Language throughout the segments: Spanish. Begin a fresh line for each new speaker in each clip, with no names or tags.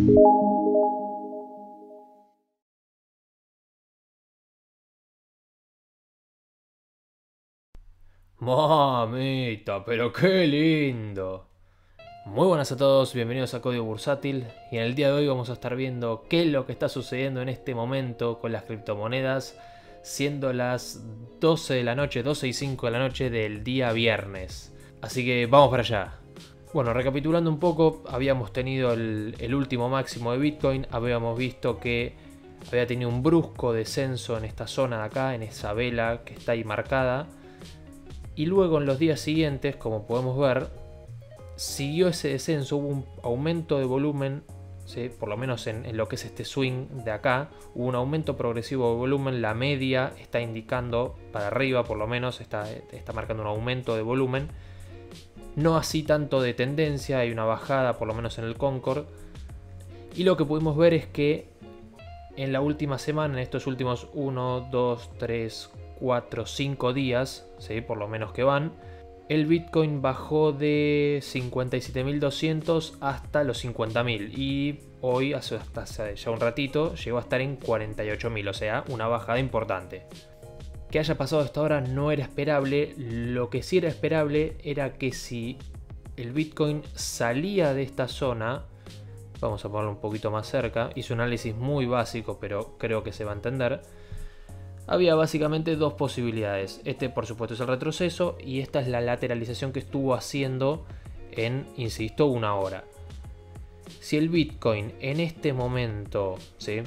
Mamita, pero qué lindo. Muy buenas a todos, bienvenidos a Código Bursátil y en el día de hoy vamos a estar viendo qué es lo que está sucediendo en este momento con las criptomonedas, siendo las 12 de la noche, 12 y 5 de la noche del día viernes. Así que vamos para allá. Bueno, recapitulando un poco, habíamos tenido el último máximo de Bitcoin, habíamos visto que había tenido un brusco descenso en esta zona de acá, en esa vela que está ahí marcada. Y luego en los días siguientes, como podemos ver, siguió ese descenso, hubo un aumento de volumen, ¿sí? Por lo menos en lo que es este swing de acá, hubo un aumento progresivo de volumen, la media está indicando para arriba, por lo menos está marcando un aumento de volumen, no así tanto de tendencia, hay una bajada por lo menos en el Concord, y lo que pudimos ver es que en la última semana, en estos últimos 1, 2, 3, 4, 5 días, ¿sí? Por lo menos que van, el Bitcoin bajó de 57.200 hasta los 50.000 y hoy, hasta ya un ratito, llegó a estar en 48.000, o sea, una bajada importante. Que haya pasado hasta ahora no era esperable, lo que sí era esperable era que si el Bitcoin salía de esta zona, vamos a ponerlo un poquito más cerca, hice un análisis muy básico pero creo que se va a entender. Había básicamente dos posibilidades. Este, por supuesto, es el retroceso y esta es la lateralización que estuvo haciendo en, insisto, una hora. Si el Bitcoin en este momento, ¿sí?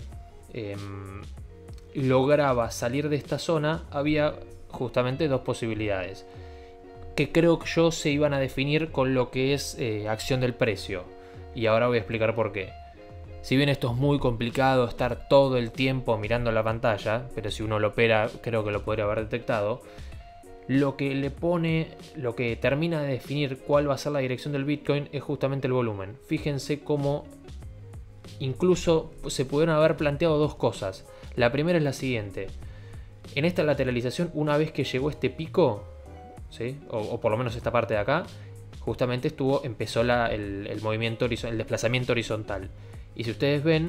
Lograba salir de esta zona, había justamente dos posibilidades que creo que yo se iban a definir con lo que es acción del precio. Y ahora voy a explicar por qué. Si bien esto es muy complicado estar todo el tiempo mirando la pantalla, pero si uno lo opera creo que lo podría haber detectado, lo que termina de definir cuál va a ser la dirección del Bitcoin es justamente el volumen. Fíjense cómo incluso se pudieron haber planteado dos cosas. La primera es la siguiente. En esta lateralización, una vez que llegó este pico, ¿sí? o por lo menos esta parte de acá, justamente empezó el movimiento, el desplazamiento horizontal. Y si ustedes ven,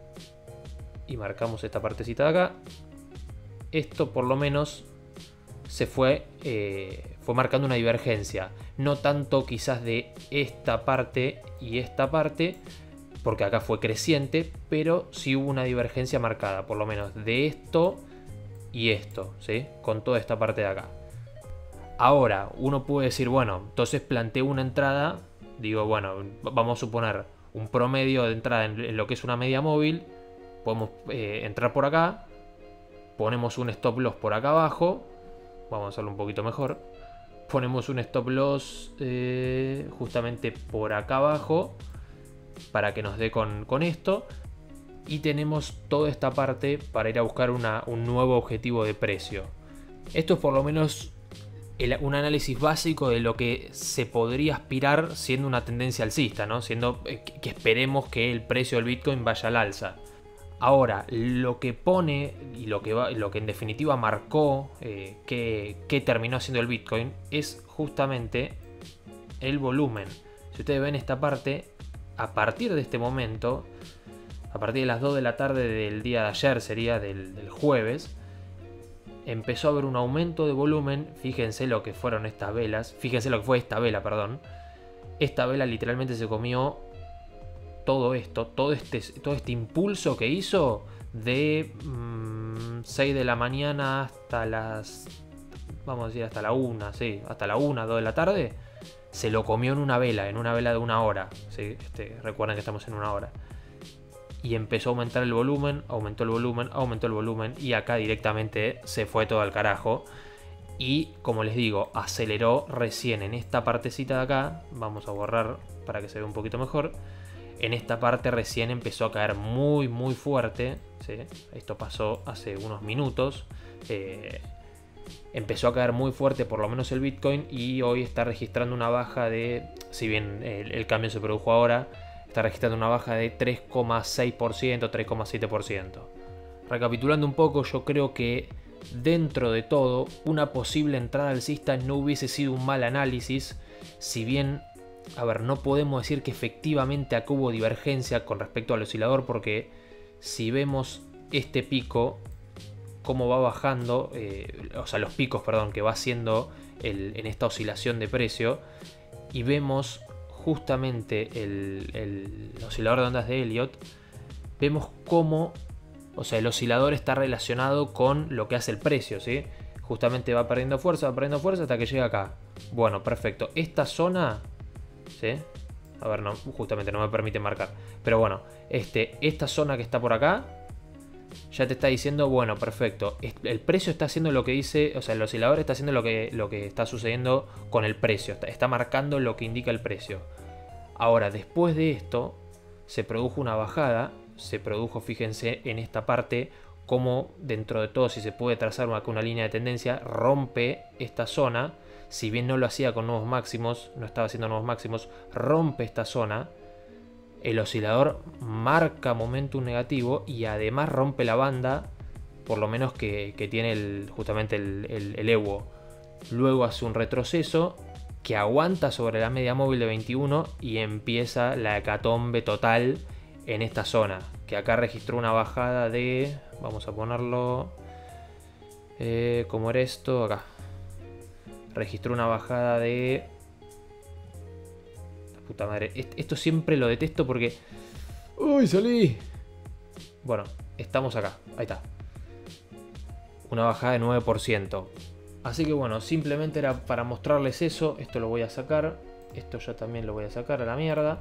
y marcamos esta partecita de acá, esto por lo menos se fue marcando una divergencia. No tanto quizás de esta parte y esta parte, porque acá fue creciente, pero sí hubo una divergencia marcada, por lo menos de esto y esto, ¿sí? Con toda esta parte de acá. Ahora, uno puede decir, bueno, entonces planteo una entrada, digo, bueno, vamos a suponer un promedio de entrada en lo que es una media móvil, podemos entrar por acá, ponemos un stop loss por acá abajo, vamos a hacerlo un poquito mejor, ponemos un stop loss justamente por acá abajo, para que nos dé con esto, y tenemos toda esta parte para ir a buscar un nuevo objetivo de precio. Esto es por lo menos un análisis básico de lo que se podría aspirar siendo una tendencia alcista, ¿no? Siendo que esperemos que el precio del Bitcoin vaya al alza. Ahora, lo que pone y lo que en definitiva marcó que terminó haciendo el Bitcoin es justamente el volumen. Si ustedes ven esta parte, a partir de este momento, a partir de las 2 de la tarde del día de ayer, sería del jueves, empezó a haber un aumento de volumen. Fíjense lo que fueron estas velas. Fíjense lo que fue esta vela, perdón. Esta vela literalmente se comió todo esto, todo este impulso que hizo de 6 de la mañana hasta las, vamos a decir hasta la 1, sí, hasta la 1, 2 de la tarde. Se lo comió en una vela de una hora, ¿sí? Recuerden que estamos en una hora. Y empezó a aumentar el volumen, aumentó el volumen, aumentó el volumen, y acá directamente se fue todo al carajo. Y como les digo, aceleró recién en esta partecita de acá. Vamos a borrar para que se vea un poquito mejor. En esta parte recién empezó a caer muy muy fuerte, ¿sí? Esto pasó hace unos minutos. Empezó a caer muy fuerte por lo menos el Bitcoin, y hoy está registrando una baja de, si bien el cambio se produjo ahora, está registrando una baja de 3,6%, 3,7%. Recapitulando un poco, yo creo que dentro de todo, una posible entrada alcista no hubiese sido un mal análisis, si bien a ver, no podemos decir que efectivamente acá hubo divergencia con respecto al oscilador, porque si vemos este pico, cómo va bajando, o sea, los picos, perdón, que va haciendo en esta oscilación de precio, y vemos justamente el oscilador de ondas de Elliott, vemos cómo, o sea, el oscilador está relacionado con lo que hace el precio, ¿sí? Justamente va perdiendo fuerza hasta que llega acá. Bueno, perfecto. Esta zona, ¿sí? A ver, no, justamente no me permite marcar. Pero bueno, esta zona que está por acá ya te está diciendo, bueno, perfecto. El precio está haciendo lo que dice, o sea, el oscilador está haciendo lo que está sucediendo con el precio. Está marcando lo que indica el precio. Ahora, después de esto, se produjo una bajada. Se produjo, fíjense, en esta parte, como dentro de todo, si se puede trazar una línea de tendencia, rompe esta zona. Si bien no lo hacía con nuevos máximos, no estaba haciendo nuevos máximos, rompe esta zona. El oscilador marca momentum negativo y además rompe la banda, por lo menos que tiene justamente el EWO. Luego hace un retroceso que aguanta sobre la media móvil de 21 y empieza la hecatombe total en esta zona, que acá registró una bajada de, vamos a ponerlo, ¿cómo era esto? Acá registró una bajada de, la puta madre, esto siempre lo detesto porque, uy, salí, bueno, estamos acá, ahí está, una bajada de 9%. Así que bueno, simplemente era para mostrarles eso. Esto lo voy a sacar, esto ya también lo voy a sacar a la mierda.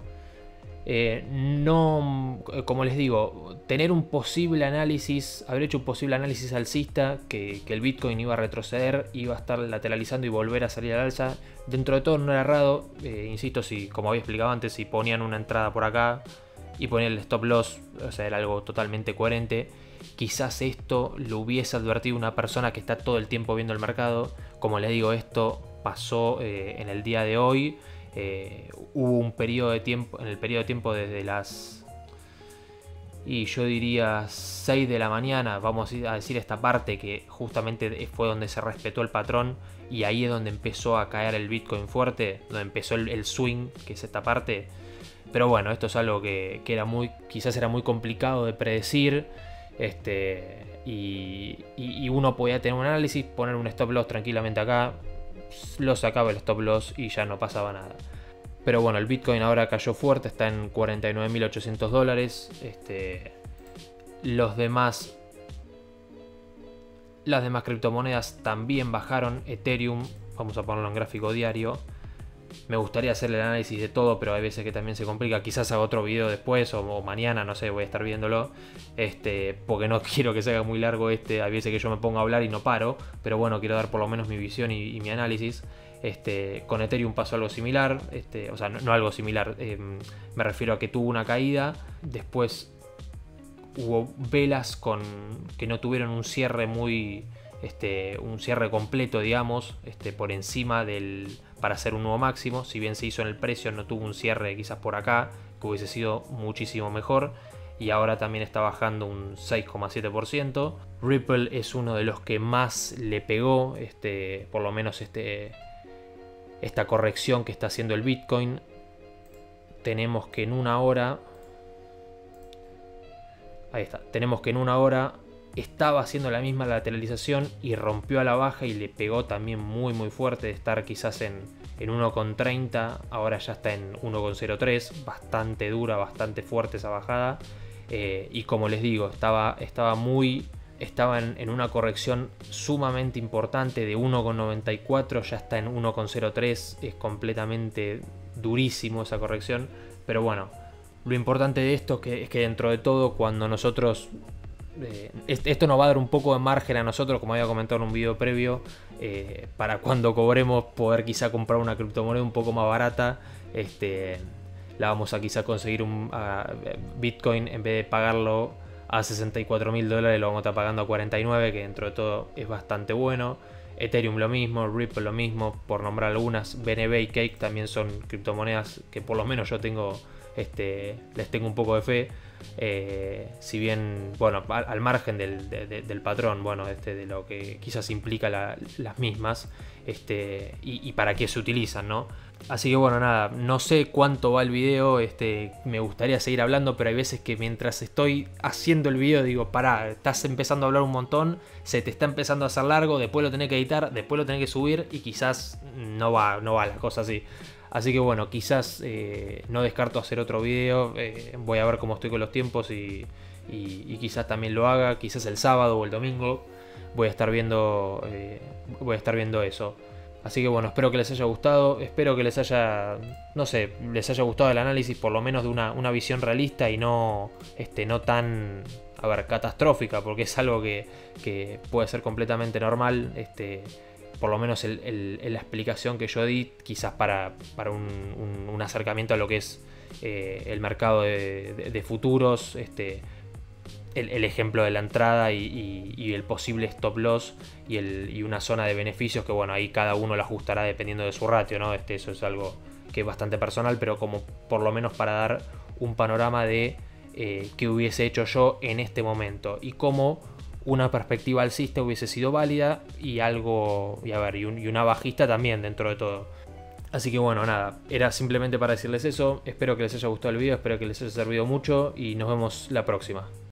No, como les digo, tener un posible análisis, haber hecho un posible análisis alcista, que el Bitcoin iba a retroceder, iba a estar lateralizando y volver a salir al alza, dentro de todo no era errado. Insisto, si, como había explicado antes, si ponían una entrada por acá y ponían el stop loss, o sea, era algo totalmente coherente. Quizás esto lo hubiese advertido una persona que está todo el tiempo viendo el mercado. Como les digo, esto pasó en el día de hoy. Hubo un periodo de tiempo, en el periodo de tiempo desde las, y yo diría 6 de la mañana, vamos a decir esta parte, que justamente fue donde se respetó el patrón y ahí es donde empezó a caer el Bitcoin fuerte, donde empezó el swing, que es esta parte. Pero bueno, esto es algo que era quizás era muy complicado de predecir. Y uno podía tener un análisis, poner un stop loss tranquilamente acá, lo sacaba el stop loss y ya no pasaba nada. Pero bueno, el Bitcoin ahora cayó fuerte, está en $49.800. Las demás criptomonedas también bajaron. Ethereum, vamos a ponerlo en gráfico diario. Me gustaría hacerle el análisis de todo, pero hay veces que también se complica. Quizás haga otro video después o mañana, no sé, voy a estar viéndolo. Porque no quiero que se haga muy largo este. Hay veces que yo me pongo a hablar y no paro. Pero bueno, quiero dar por lo menos mi visión y mi análisis. Con Ethereum pasó algo similar. O sea, no algo similar. Me refiero a que tuvo una caída. Después hubo velas que no tuvieron un cierre un cierre completo, digamos, por encima para hacer un nuevo máximo. Si bien se hizo en el precio, no tuvo un cierre quizás por acá, que hubiese sido muchísimo mejor. Y ahora también está bajando un 6,7%. Ripple es uno de los que más le pegó, por lo menos esta corrección que está haciendo el Bitcoin. Tenemos que en una hora, ahí está, tenemos que en una hora estaba haciendo la misma lateralización y rompió a la baja y le pegó también muy muy fuerte, de estar quizás en 1,30, ahora ya está en 1,03, bastante dura, bastante fuerte esa bajada. Y como les digo, estaba en una corrección sumamente importante de 1,94, ya está en 1,03, es completamente durísimo esa corrección. Pero bueno, lo importante de esto es que dentro de todo, cuando nosotros esto nos va a dar un poco de margen a nosotros, como había comentado en un video previo, para cuando cobremos poder quizá comprar una criptomoneda un poco más barata. La vamos a quizá conseguir a Bitcoin, en vez de pagarlo a $64.000, lo vamos a estar pagando a 49, que dentro de todo es bastante bueno. Ethereum lo mismo, Ripple lo mismo, por nombrar algunas. BNB y Cake también son criptomonedas que por lo menos yo les tengo un poco de fe. Si bien, bueno, al margen del patrón, bueno, de lo que quizás implica las mismas, y para qué se utilizan, ¿no? Así que bueno, nada, no sé cuánto va el video, me gustaría seguir hablando, pero hay veces que mientras estoy haciendo el video digo, pará, estás empezando a hablar un montón, se te está empezando a hacer largo, después lo tenés que editar, después lo tenés que subir y quizás no va la cosa así. Así que bueno, quizás no descarto hacer otro video, voy a ver cómo estoy con los tiempos y quizás también lo haga, quizás el sábado o el domingo voy a estar viendo, voy a estar viendo eso. Así que bueno, espero que les haya gustado, espero que les haya, no sé, les haya gustado el análisis por lo menos de una visión realista y no, no tan, a ver, catastrófica, porque es algo que puede ser completamente normal, por lo menos la explicación que yo di, quizás para un acercamiento a lo que es el mercado de futuros, el ejemplo de la entrada y el posible stop loss y una zona de beneficios que bueno, ahí cada uno lo ajustará dependiendo de su ratio, ¿no? Eso es algo que es bastante personal, pero como por lo menos para dar un panorama de qué hubiese hecho yo en este momento y cómo una perspectiva alcista hubiese sido válida y algo, y a ver, y una bajista también dentro de todo. Así que bueno, nada, era simplemente para decirles eso, espero que les haya gustado el video, espero que les haya servido mucho y nos vemos la próxima.